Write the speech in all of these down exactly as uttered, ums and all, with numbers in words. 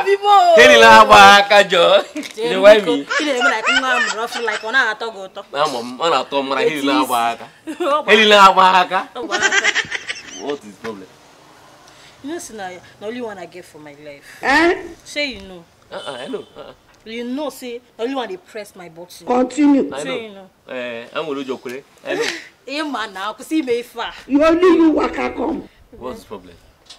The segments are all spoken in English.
Heli la waka jo. You why me? Ile me like ngam rough like ona atogo to. Na mom, ona to mara heli la waka. Heli la waka. What is the problem? You know, Sinaya, the only one I get for my life. Eh? Say you know. Uh-uh, I know. Uh-uh. You know, say, the only one they press my button. Continue. I know. Say you know. Eh, I'm going to joke. I know. Hey man, now, cause he may far. You only you waka come. What's the problem?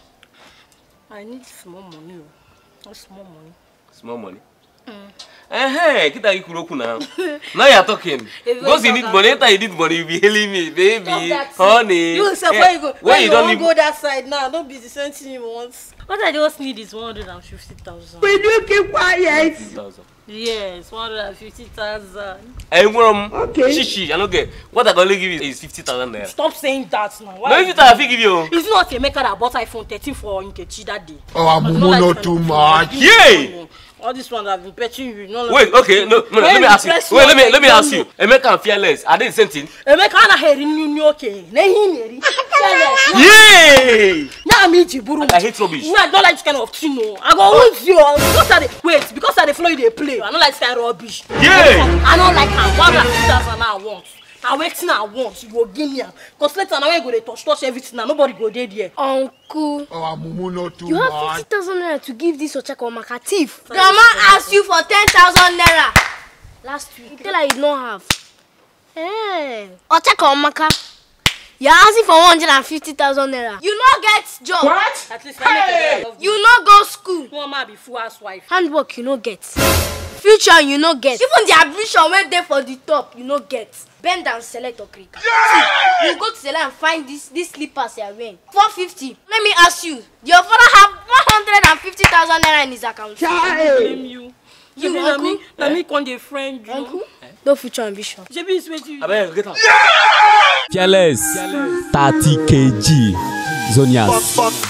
I need small money. Not small money. Small money? Mm. Eh, hey, kita ikuroku now. Now you're talking. Because you need money, later you need money, you be hailing me, baby, honey. You say, yeah. Where you go? Where, where you, you don't need... go that side now? Don't be the same thing you want. What I just need is one hundred and fifty thousand. Will you keep quiet? Yes, one hundred and fifty thousand. Hey, mom. Okay. Shishi, I don't get. What I can only give you is fifty thousand there. Stop saying that now. Why no, fifty thousand I give you. It's not a maker that bought iPhone thirteen for Nkechi that day. Oh, I'm not, not too much. Yeah. All this one I've been petting you. No, wait, okay, no, no, let me ask you. Wait, let me let me ask you. Emeka and Fearless, are they the same thing? Emeka na hearing you okay. Nehi Fearless. Yeah. Now me Jiburu. I hate rubbish. I don't like this kind of thing. No, I go lose you. Because I wait, because I the flow they play. I don't like this kind of rubbish. Yeah. I don't like how one hundred thousand I want. I wait till I want. You go give me. Cause later now I go to touch touch everything. Now nobody go there there. Uncle. Oh, I'm not too you much. have fifty thousand naira to give this Ochako Maka thief. Grandma asked you for ten thousand naira last week. Tell her you don't have. Hey, Ochako Maka. You're asking for one hundred and fifty thousand naira. You not get job. What? At least hey. I you not go school. No man be full housewife. Handwork you no get. Future you no get. Even the admission went there for the top you no get. Bend and select or click. See, you go to select and find this this slippers you are wearing. four fifty. Let me ask you. Your father have one hundred and fifty thousand naira in his account. Blame you. You you uncle? Me, let me con the friend you. Uncle? No future ambition. J B is waiting. I better get out. Fearless. thirty kilograms. Zonias.